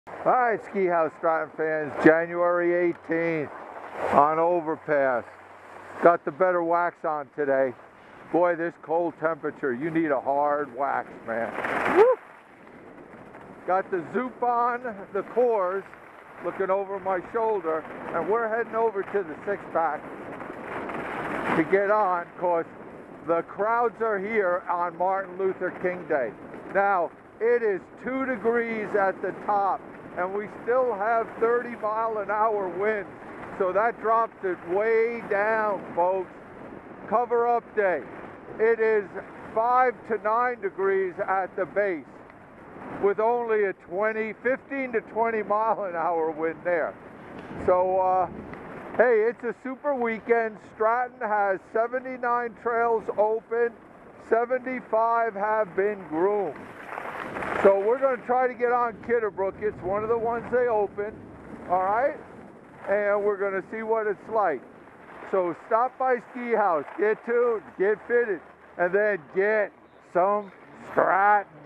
All right, Ski House Stratton fans, January 18th on Overpass. Got the better wax on today. Boy, this cold temperature, you need a hard wax, man. Woo! Got the Zoop on, the cores, looking over my shoulder, and we're heading over to the six-pack to get on, because the crowds are here on Martin Luther King Day. Now, it is 2 degrees at the top, and we still have 30-mile-an-hour winds, so that drops it way down, folks. Cover up day. It is 5 to 9 degrees at the base, with only a 15 to 20-mile-an-hour wind there. So, hey, it's a super weekend. Stratton has 79 trails open, 75 have been groomed. So we're going to try to get on Kidderbrook. It's one of the ones they open, all right? And we're going to see what it's like. So stop by Ski House, get tuned, get fitted, and then get some Stratton.